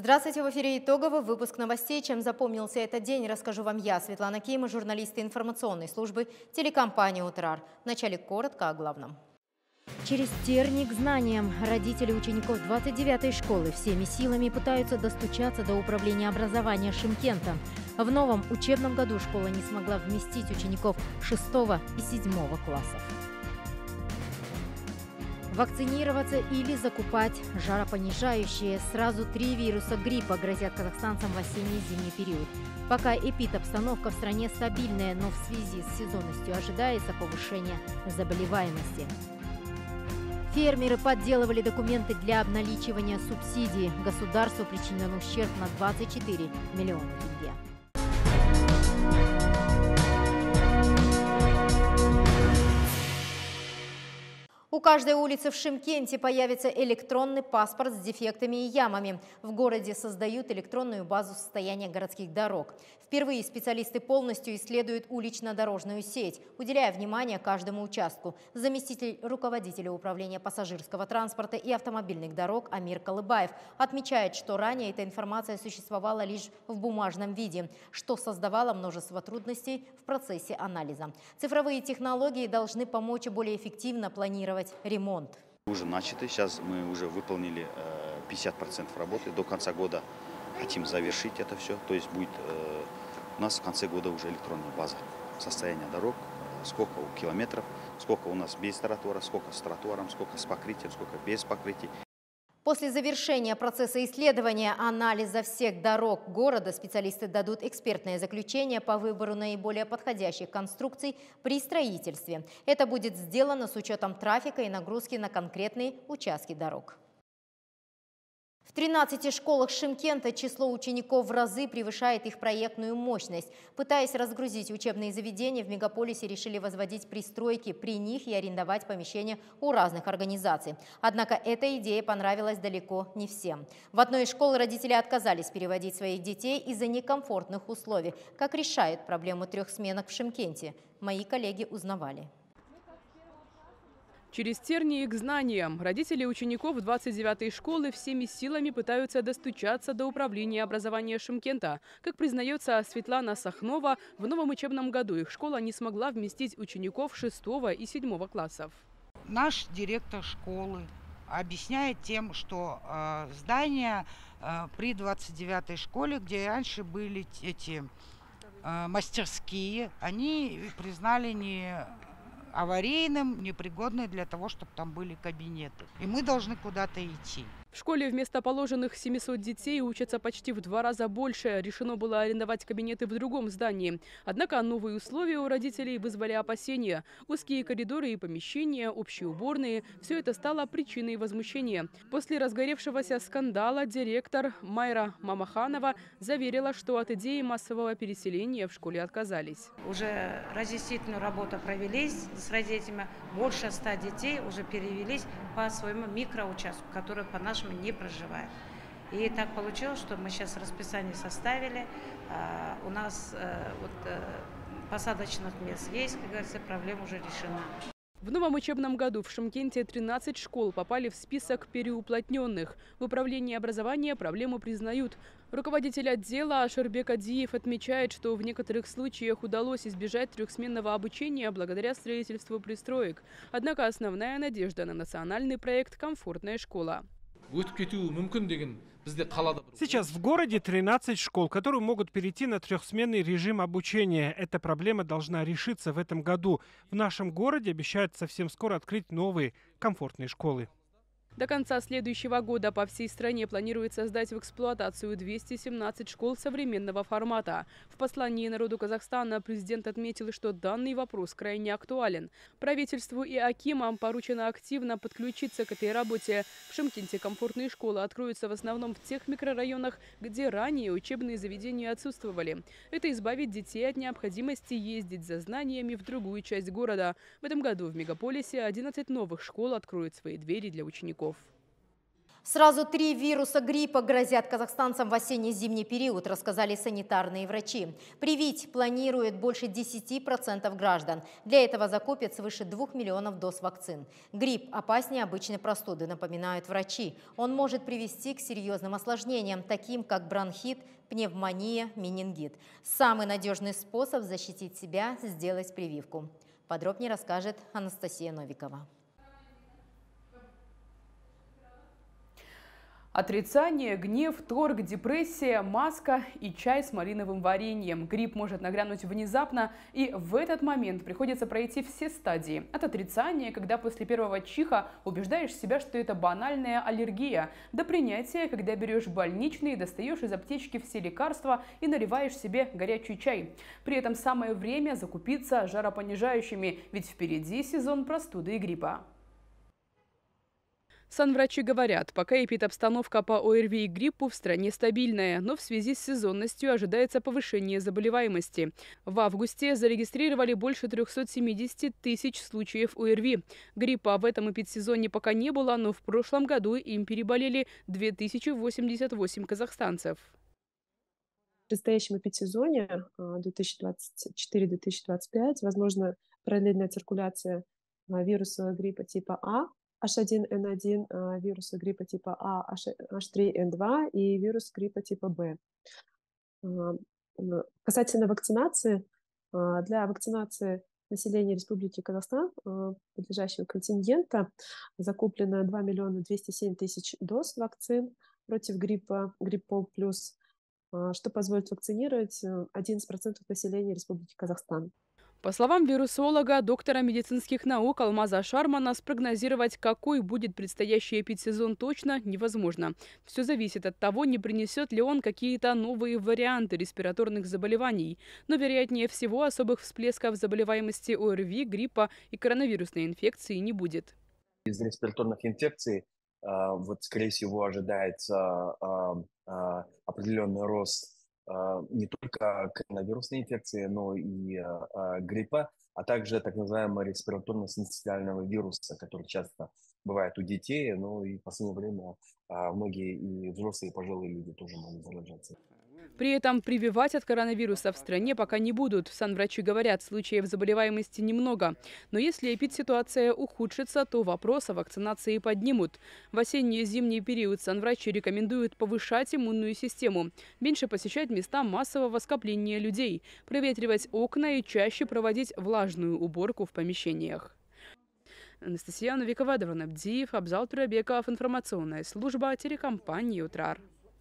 Здравствуйте, в эфире итоговый выпуск новостей. Чем запомнился этот день, расскажу вам я, Светлана Кима, журналисты информационной службы телекомпании «Утрар». Вначале коротко о главном. Через терник к знаниям родители учеников 29-й школы всеми силами пытаются достучаться до управления образования Шымкента. В новом учебном году школа не смогла вместить учеников 6 и 7 классов. Вакцинироваться или закупать жаропонижающие. Сразу 3 вируса гриппа грозят казахстанцам в осенне-зимний период. Пока эпидобстановка в стране стабильная, но в связи с сезонностью ожидается повышение заболеваемости. Фермеры подделывали документы для обналичивания субсидий. Государству причинен ущерб на 24 миллиона тенге. У каждой улицы в Шымкенте появится электронный паспорт с дефектами и ямами. В городе создают электронную базу состояния городских дорог. Впервые специалисты полностью исследуют улично-дорожную сеть, уделяя внимание каждому участку. Заместитель руководителя управления пассажирского транспорта и автомобильных дорог Амир Колыбаев отмечает, что ранее эта информация существовала лишь в бумажном виде, что создавало множество трудностей в процессе анализа. Цифровые технологии должны помочь более эффективно планировать ремонт. Уже начаты, сейчас мы уже выполнили 50% работы, до конца года хотим завершить это все, то есть будет у нас в конце года уже электронная база состояния дорог, сколько километров, сколько у нас без тротуара, сколько с тротуаром, сколько с покрытием, сколько без покрытия. После завершения процесса исследования анализа всех дорог города специалисты дадут экспертное заключение по выбору наиболее подходящих конструкций при строительстве. Это будет сделано с учетом трафика и нагрузки на конкретные участки дорог. В 13 школах Шымкента число учеников в разы превышает их проектную мощность. Пытаясь разгрузить учебные заведения, в мегаполисе решили возводить пристройки при них и арендовать помещения у разных организаций. Однако эта идея понравилась далеко не всем. В одной из школ родители отказались переводить своих детей из-за некомфортных условий. Как решают проблему 3 сменок в Шымкенте? Мои коллеги узнавали. Через тернии к знаниям родители учеников 29-й школы всеми силами пытаются достучаться до управления образования Шымкента. Как признается Светлана Сахнова, в новом учебном году их школа не смогла вместить учеников 6 и 7 классов. Наш директор школы объясняет тем, что здание при 29-й школе, где раньше были эти мастерские, они признали не аварийным, непригодной для того, чтобы там были кабинеты. И мы должны куда-то идти. В школе вместо положенных 700 детей учатся почти в 2 раза больше. Решено было арендовать кабинеты в другом здании. Однако новые условия у родителей вызвали опасения. Узкие коридоры и помещения, общие уборные – все это стало причиной возмущения. После разгоревшегося скандала директор Майра Мамаханова заверила, что от идеи массового переселения в школе отказались. Уже разъяснительную работу провели с родителями. Больше 100 детей уже перевелись по своему микроучастку, который по нашему не проживает. И так получилось, что мы сейчас расписание составили. У нас посадочных мест есть, как говорится, проблема уже решена. В новом учебном году в Шымкенте 13 школ попали в список переуплотненных. В управлении образования проблему признают. Руководитель отдела Ашербек Адиев отмечает, что в некоторых случаях удалось избежать 3-сменного обучения благодаря строительству пристроек. Однако основная надежда на национальный проект «Комфортная школа». Сейчас в городе 13 школ, которые могут перейти на 3-сменный режим обучения. Эта проблема должна решиться в этом году. В нашем городе обещают совсем скоро открыть новые комфортные школы. До конца следующего года по всей стране планируется сдать в эксплуатацию 217 школ современного формата. В послании народу Казахстана президент отметил, что данный вопрос крайне актуален. Правительству и акимам поручено активно подключиться к этой работе. В Шымкенте комфортные школы откроются в основном в тех микрорайонах, где ранее учебные заведения отсутствовали. Это избавит детей от необходимости ездить за знаниями в другую часть города. В этом году в мегаполисе 11 новых школ откроют свои двери для учеников. Сразу 3 вируса гриппа грозят казахстанцам в осенне-зимний период, рассказали санитарные врачи. Привить планируют больше 10% граждан. Для этого закупят свыше 2 миллионов доз вакцин. Грипп опаснее обычной простуды, напоминают врачи. Он может привести к серьезным осложнениям, таким как бронхит, пневмония, менингит. Самый надежный способ защитить себя – сделать прививку. Подробнее расскажет Анастасия Новикова. Отрицание, гнев, торг, депрессия, маска и чай с малиновым вареньем. Грипп может нагрянуть внезапно, и в этот момент приходится пройти все стадии. От отрицания, когда после первого чиха убеждаешь себя, что это банальная аллергия, до принятия, когда берешь больничный, достаешь из аптечки все лекарства и наливаешь себе горячий чай. При этом самое время закупиться жаропонижающими, ведь впереди сезон простуды и гриппа. Санврачи говорят, пока эпидобстановка по ОРВИ и гриппу в стране стабильная, но в связи с сезонностью ожидается повышение заболеваемости. В августе зарегистрировали больше 370 тысяч случаев ОРВИ. Гриппа в этом эпидсезоне пока не было, но в прошлом году им переболели 2088 казахстанцев. В предстоящем эпидсезоне 2024-2025 возможна параллельная циркуляция вируса гриппа типа А, H1N1, вируса гриппа типа А, H3N2 и вирус гриппа типа Б. Касательно вакцинации, для вакцинации населения Республики Казахстан, подлежащего контингента, закуплено 2 207 000 доз вакцин против гриппа, гриппол плюс, что позволит вакцинировать 11% населения Республики Казахстан. По словам вирусолога, доктора медицинских наук Алмаза Шармана, спрогнозировать, какой будет предстоящий эпидсезон, точно невозможно. Все зависит от того, не принесет ли он какие-то новые варианты респираторных заболеваний. Но, вероятнее всего, особых всплесков заболеваемости ОРВИ, гриппа и коронавирусной инфекции не будет. Из респираторных инфекций, скорее всего, ожидается определенный рост не только коронавирусной инфекции, но и гриппа, а также так называемого респираторно-синцитиального вируса, который часто бывает у детей, но и в последнее время многие и взрослые, и пожилые люди тоже могут заражаться. При этом прививать от коронавируса в стране пока не будут. Санврачи говорят, случаев заболеваемости немного. Но если эпидситуация ухудшится, то вопрос о вакцинации поднимут. В осенний и зимний период санврачи рекомендуют повышать иммунную систему, меньше посещать места массового скопления людей, проветривать окна и чаще проводить влажную уборку в помещениях. Анастасия Новикова, Даврон Абдиев, Абзал Турабеков, информационная служба телекомпании «Утрар».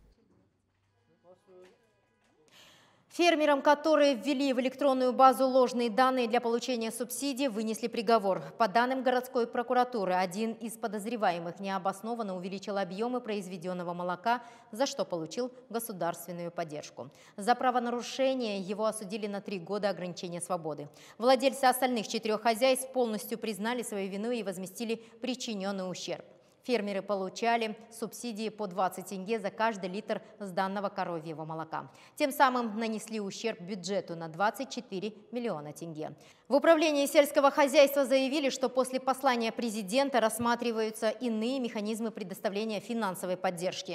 Фермерам, которые ввели в электронную базу ложные данные для получения субсидий, вынесли приговор. По данным городской прокуратуры, один из подозреваемых необоснованно увеличил объемы произведенного молока, за что получил государственную поддержку. За правонарушение его осудили на 3 года ограничения свободы. Владельцы остальных 4 хозяйств полностью признали свою вину и возместили причиненный ущерб. Фермеры получали субсидии по 20 тенге за каждый литр сданного коровьего молока. Тем самым нанесли ущерб бюджету на 24 миллиона тенге. В управлении сельского хозяйства заявили, что после послания президента рассматриваются иные механизмы предоставления финансовой поддержки.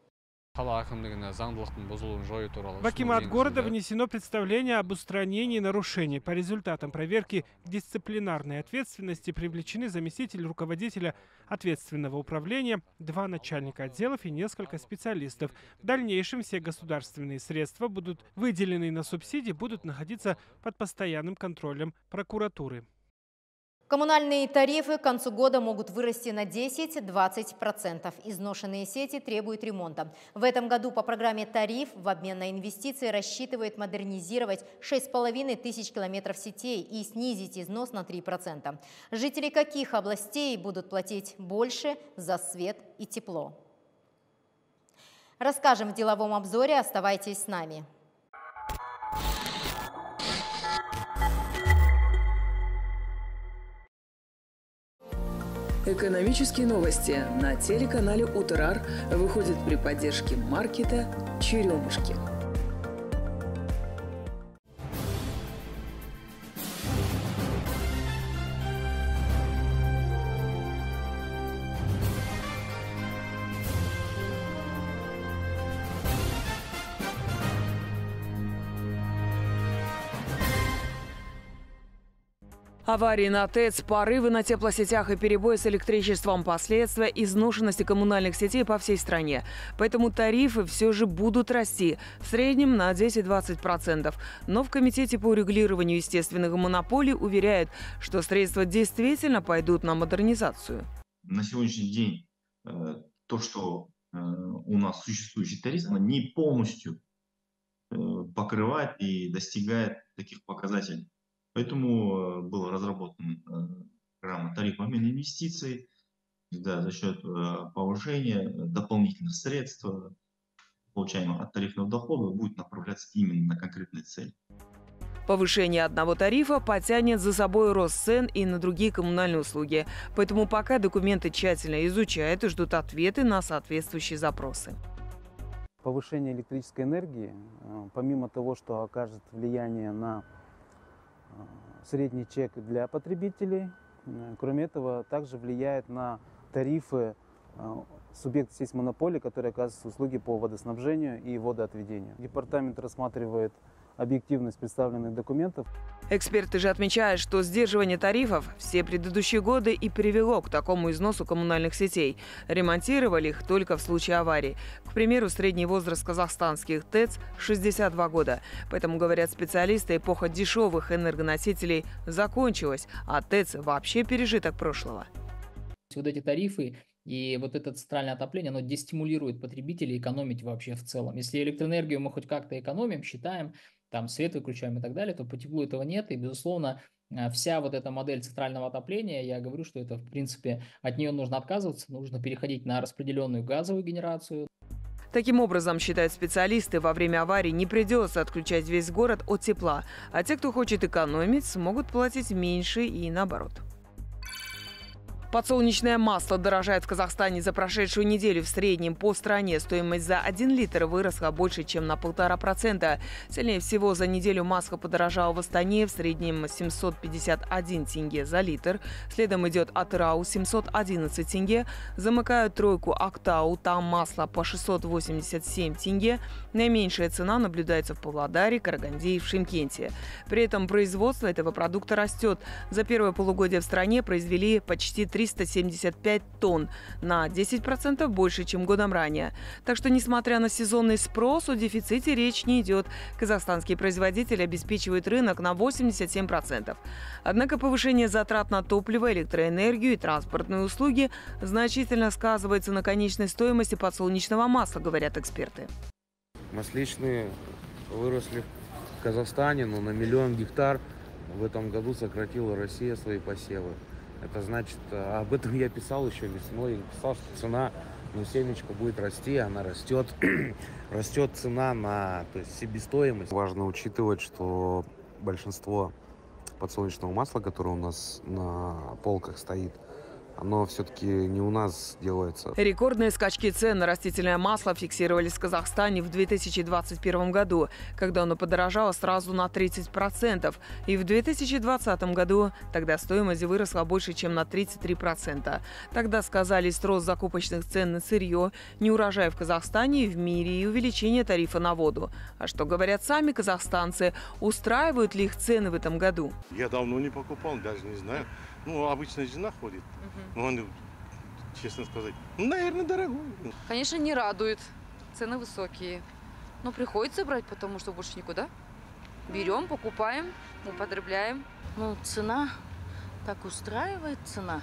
В акимат города внесено представление об устранении нарушений. По результатам проверки к дисциплинарной ответственности привлечены заместитель руководителя ответственного управления, 2 начальника отделов и несколько специалистов. В дальнейшем все государственные средства будут выделены на субсидии, будут находиться под постоянным контролем прокуратуры. Коммунальные тарифы к концу года могут вырасти на 10–20%. Изношенные сети требуют ремонта. В этом году по программе «Тариф» в обмен на инвестиции рассчитывают модернизировать 6500 километров сетей и снизить износ на 3%. Жители каких областей будут платить больше за свет и тепло? Расскажем в деловом обзоре. Оставайтесь с нами. Экономические новости на телеканале «Утрар» выходят при поддержке маркета «Черемушки». Аварии на ТЭЦ, порывы на теплосетях и перебои с электричеством – последствия изношенности коммунальных сетей по всей стране. Поэтому тарифы все же будут расти, в среднем на 10-20%. Но в Комитете по урегулированию естественных монополий уверяют, что средства действительно пойдут на модернизацию. На сегодняшний день то, что у нас существующий тариф, она не полностью покрывает и достигает таких показателей. Поэтому была разработана программа тарифообмена инвестиций, да, за счет повышения дополнительных средств, получаемых от тарифного дохода, будет направляться именно на конкретные цели. Повышение одного тарифа потянет за собой рост цен и на другие коммунальные услуги. Поэтому пока документы тщательно изучают и ждут ответы на соответствующие запросы. Повышение электрической энергии, помимо того, что окажет влияние на средний чек для потребителей, кроме этого, также влияет на тарифы субъекта сети монополии, которые оказывают услуги по водоснабжению и водоотведению. Департамент рассматривает объективность представленных документов. Эксперты же отмечают, что сдерживание тарифов все предыдущие годы и привело к такому износу коммунальных сетей. Ремонтировали их только в случае аварий. К примеру, средний возраст казахстанских ТЭЦ – 62 года. Поэтому, говорят специалисты, эпоха дешевых энергоносителей закончилась, а ТЭЦ вообще пережиток прошлого. Вот эти тарифы и вот это центральное отопление, оно дестимулирует потребителей экономить вообще в целом. Если электроэнергию мы хоть как-то экономим, считаем, там свет выключаем и так далее, то по теплу этого нет. И, безусловно, вся вот эта модель центрального отопления, я говорю, что это, в принципе, от нее нужно отказываться, нужно переходить на распределенную газовую генерацию. Таким образом, считают специалисты, во время аварии не придется отключать весь город от тепла. А те, кто хочет экономить, смогут платить меньше и наоборот. Подсолнечное масло дорожает в Казахстане за прошедшую неделю. В среднем по стране стоимость за 1 литр выросла больше, чем на 1,5%. Сильнее всего за неделю масло подорожало в Астане, в среднем 751 тенге за литр. Следом идет Атырау 711 тенге. Замыкают тройку Актау, там масло по 687 тенге. Наименьшая цена наблюдается в Павлодаре, Караганде и в Шымкенте. При этом производство этого продукта растет. За первое полугодие в стране произвели почти 375 тонн, на 10% больше, чем годом ранее. Так что, несмотря на сезонный спрос, о дефиците речь не идет. Казахстанские производители обеспечивают рынок на 87%. Однако повышение затрат на топливо, электроэнергию и транспортные услуги значительно сказывается на конечной стоимости подсолнечного масла, говорят эксперты. Масличные выросли в Казахстане, но на 1 миллион гектар в этом году сократила Россия свои посевы. Это значит, об этом я писал еще весной, писал, что цена на семечко будет расти, она растет. Растет цена на себестоимость. Важно учитывать, что большинство подсолнечного масла, которое у нас на полках стоит, оно все-таки не у нас делается. Рекордные скачки цен на растительное масло фиксировались в Казахстане в 2021 году, когда оно подорожало сразу на 30%. И в 2020 году тогда стоимость выросла больше, чем на 33%. Тогда сказались рост закупочных цен на сырье, неурожай в Казахстане и в мире и увеличение тарифа на воду. А что говорят сами казахстанцы? Устраивают ли их цены в этом году? Я давно не покупал, даже не знаю. Обычно жена ходит. Он, честно сказать, наверное, дорогой. Конечно, не радует. Цены высокие. Но приходится брать, потому что больше никуда. Берем, покупаем, употребляем. Цена так устраивает, цена.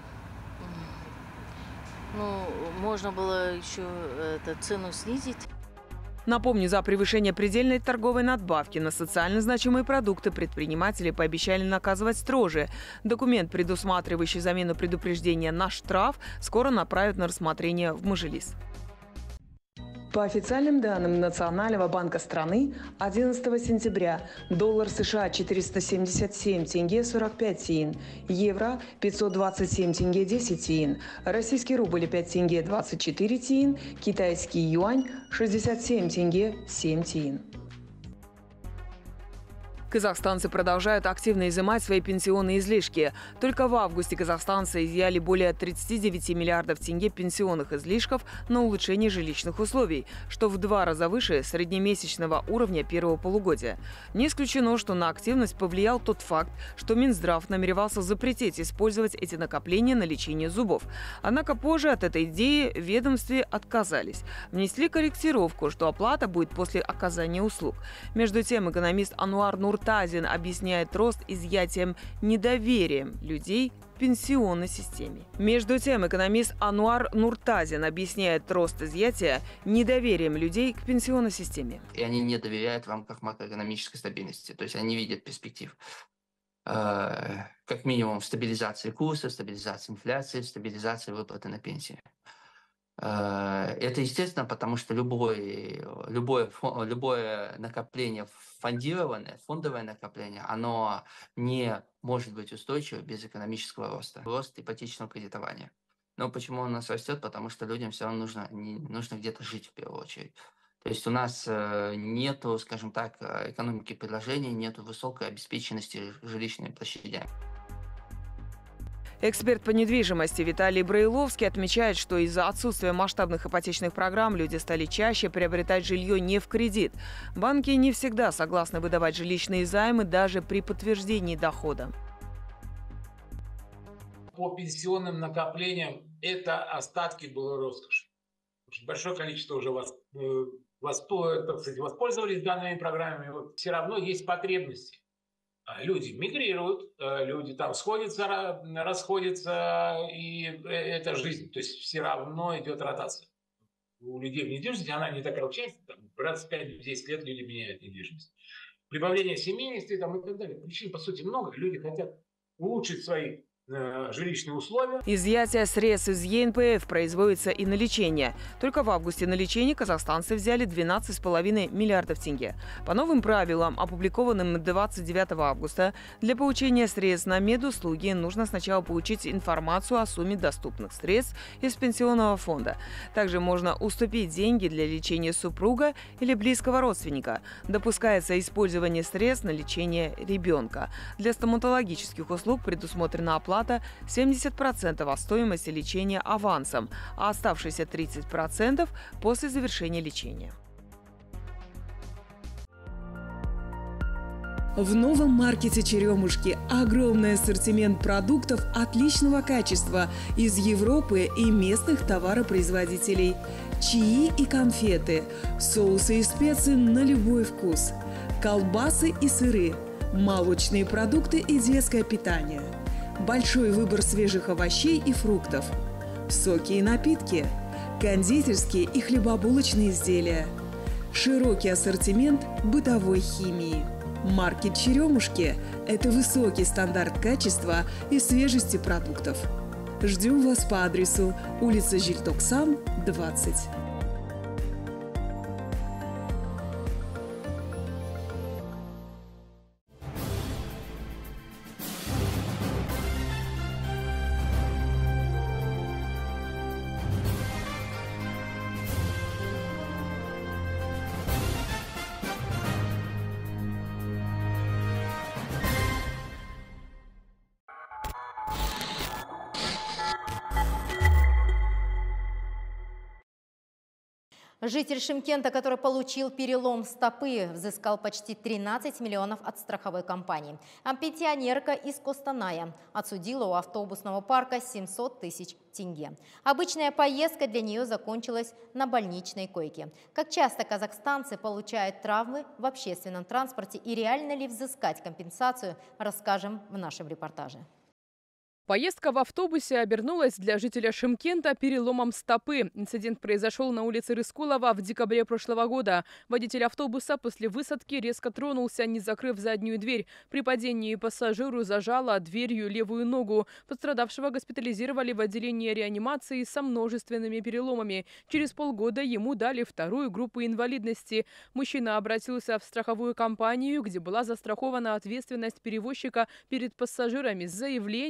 Можно было еще цену снизить. Напомню, за превышение предельной торговой надбавки на социально значимые продукты предприниматели пообещали наказывать строже. Документ, предусматривающий замену предупреждения на штраф, скоро направят на рассмотрение в Мажилис. По официальным данным Национального банка страны, 11 сентября доллар США 477 тенге 45 тиын, евро 527 тенге 10 тиын, российский рубль 5 тенге 24 тиын, китайский юань 67 тенге 7 тиын. Казахстанцы продолжают активно изымать свои пенсионные излишки. Только в августе казахстанцы изъяли более 39 миллиардов тенге пенсионных излишков на улучшение жилищных условий, что в 2 раза выше среднемесячного уровня первого полугодия. Не исключено, что на активность повлиял тот факт, что Минздрав намеревался запретить использовать эти накопления на лечение зубов. Однако позже от этой идеи в ведомстве отказались. Внесли корректировку, что оплата будет после оказания услуг. Между тем, экономист Ануар Нуртазин объясняет рост изъятием недоверием людей к пенсионной системе. Между тем, экономист Ануар Нуртазин объясняет рост изъятия недоверием людей к пенсионной системе. И они не доверяют в рамках макроэкономической стабильности, то есть они видят перспектив. Как минимум стабилизации курса, стабилизации инфляции, стабилизации выплаты на пенсии. Это естественно, потому что любое накопление фондированное, фондовое накопление, оно не может быть устойчиво без экономического роста. Рост ипотечного кредитования. Но почему он у нас растет? Потому что людям все равно нужно где-то жить в первую очередь. То есть у нас нету, скажем так, экономики предложений, нету высокой обеспеченности жилищными площадями. Эксперт по недвижимости Виталий Браиловский отмечает, что из-за отсутствия масштабных ипотечных программ люди стали чаще приобретать жилье не в кредит. Банки не всегда согласны выдавать жилищные займы даже при подтверждении дохода. По пенсионным накоплениям это остатки былой роскоши. Большое количество уже воспользовались данными программами. Вот все равно есть потребности. Люди мигрируют, люди там сходятся, расходятся, и это жизнь. То есть все равно идет ротация. У людей в недвижимости она не такая часть, раз в 5-10 лет люди меняют недвижимость. Прибавление семейства там, и так далее. Причин, по сути, много. Люди хотят улучшить свои жилищные условия. Изъятие средств из ЕНПФ производится и на лечение. Только в августе на лечение казахстанцы взяли 12,5 миллиардов тенге. По новым правилам, опубликованным 29 августа, для получения средств на медуслуги нужно сначала получить информацию о сумме доступных средств из пенсионного фонда. Также можно уступить деньги для лечения супруга или близкого родственника. Допускается использование средств на лечение ребенка. Для стоматологических услуг предусмотрена оплата 70% от стоимости лечения авансом, а оставшиеся 30% после завершения лечения. В новом маркете «Черемушки» огромный ассортимент продуктов отличного качества из Европы и местных товаропроизводителей. Чаи и конфеты, соусы и специи на любой вкус, колбасы и сыры, молочные продукты и детское питание. Большой выбор свежих овощей и фруктов, соки и напитки, кондитерские и хлебобулочные изделия, широкий ассортимент бытовой химии. Маркет «Черемушки» – это высокий стандарт качества и свежести продуктов. Ждем вас по адресу улица Жильтоксан, 20. Житель Шымкента, который получил перелом стопы, взыскал почти 13 миллионов от страховой компании. А пенсионерка из Костаная отсудила у автобусного парка 700 тысяч тенге. Обычная поездка для нее закончилась на больничной койке. Как часто казахстанцы получают травмы в общественном транспорте и реально ли взыскать компенсацию, расскажем в нашем репортаже. Поездка в автобусе обернулась для жителя Шымкента переломом стопы. Инцидент произошел на улице Рыскулова в декабре прошлого года. Водитель автобуса после высадки резко тронулся, не закрыв заднюю дверь. При падении пассажиру зажало дверью левую ногу. Пострадавшего госпитализировали в отделении реанимации со множественными переломами. Через полгода ему дали вторую группу инвалидности. Мужчина обратился в страховую компанию, где была застрахована ответственность перевозчика перед пассажирами с заявлением о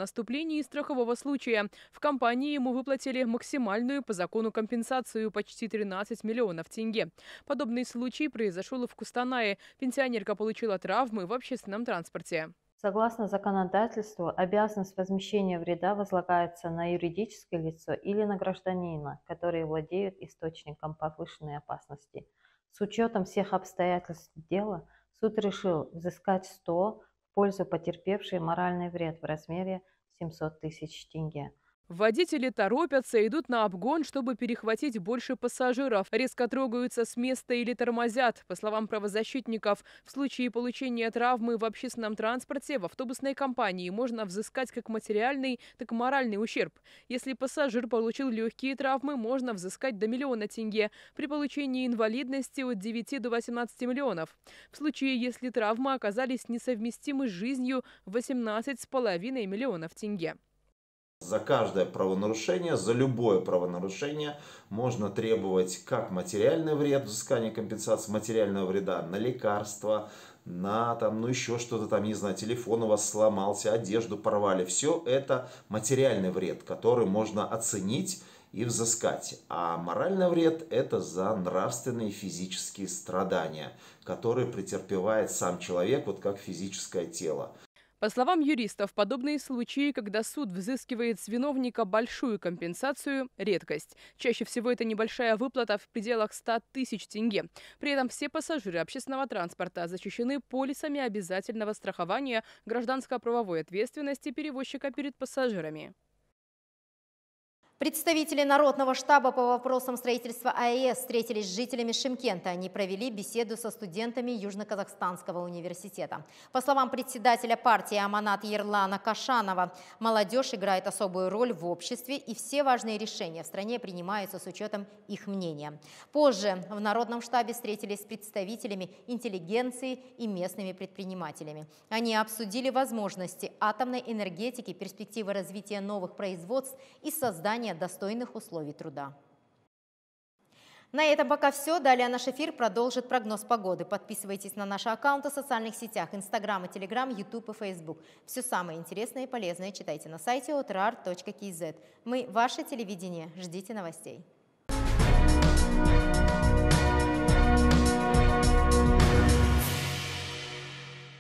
наступлении страхового случая. В компании ему выплатили максимальную по закону компенсацию почти 13 миллионов тенге. Подобный случай произошел и в Кустанае. Пенсионерка получила травмы в общественном транспорте. Согласно законодательству, обязанность возмещения вреда возлагается на юридическое лицо или на гражданина, которые владеют источником повышенной опасности. С учетом всех обстоятельств дела, суд решил взыскать 100 в пользу потерпевшей моральный вред в размере 700 тысяч тенге. Водители торопятся, идут на обгон, чтобы перехватить больше пассажиров. Резко трогаются с места или тормозят. По словам правозащитников, в случае получения травмы в общественном транспорте в автобусной компании можно взыскать как материальный, так и моральный ущерб. Если пассажир получил легкие травмы, можно взыскать до 1 миллиона тенге. При получении инвалидности от 9 до 18 миллионов. В случае, если травмы оказались несовместимы с жизнью, 18,5 миллионов тенге. За каждое правонарушение, за любое правонарушение можно требовать как материальный вред, взыскание компенсации материального вреда на лекарства, на еще что-то там, не знаю, телефон у вас сломался, одежду порвали. Все это материальный вред, который можно оценить и взыскать. А моральный вред — это за нравственные и физические страдания, которые претерпевает сам человек, вот как физическое тело. По словам юристов, подобные случаи, когда суд взыскивает с виновника большую компенсацию – редкость. Чаще всего это небольшая выплата в пределах 100 тысяч тенге. При этом все пассажиры общественного транспорта защищены полисами обязательного страхования гражданско-правовой ответственности перевозчика перед пассажирами. Представители Народного штаба по вопросам строительства АЭС встретились с жителями Шымкента. Они провели беседу со студентами Южно-Казахстанского университета. По словам председателя партии Аманат Ерлана Кашанова, молодежь играет особую роль в обществе, и все важные решения в стране принимаются с учетом их мнения. Позже в Народном штабе встретились с представителями интеллигенции и местными предпринимателями. Они обсудили возможности атомной энергетики, перспективы развития новых производств и создания достойных условий труда. На этом пока все. Далее наш эфир продолжит прогноз погоды. Подписывайтесь на наши аккаунты в социальных сетях: Инстаграм и Телеграм, Ютуб и Фейсбук. Все самое интересное и полезное читайте на сайте otrar.kz. Мы ваше телевидение. Ждите новостей.